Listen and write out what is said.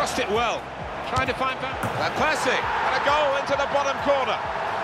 crossed it well, trying to find Van Persie, and a goal into the bottom corner.